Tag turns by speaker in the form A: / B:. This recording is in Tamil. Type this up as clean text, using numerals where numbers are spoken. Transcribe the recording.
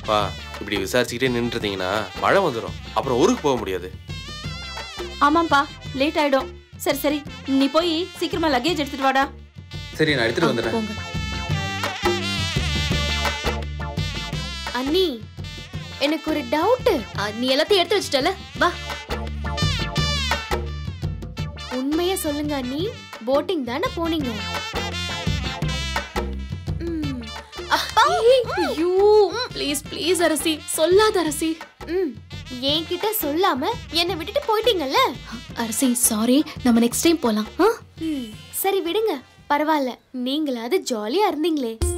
A: பா இப்படி விசாரிச்சுக்கிட்டே நின்றுட்டீங்கன்னா மழை வந்துடும், அப்புறம் ஊருக்கு போக முடியாது.
B: ஆமாப்பா, லேட் ஆயிடும். சரி சரி, நீ போய் சீக்கிரமா லக்கேஜ் எடுத்துட்டு வாடா.
C: சரி, நான் எடுத்துட்டு வந்துடுறேன்.
D: அண்ணி, எனக்கு ஒரு டவுட். நீ எல்லாத்தையும் எடுத்து வச்சிட்டல, வா. உண்மையா சொல்லுங்க அண்ணி, போட்டிங் தானே போனீங்க?
E: ஐயோ ப்ளீஸ் ப்ளீஸ் அரசி, சொல்லாத அரசி.
D: என்கிட்ட சொல்லாம என்னை விட்டுட்டு போயிட்டீங்கல்ல.
E: அரசி சாரி, நம்ம நெக்ஸ்ட் டைம் போலாம்.
D: சரி விடுங்க, பரவாயில்ல. நீங்களாவது ஜாலியா இருந்தீங்களே.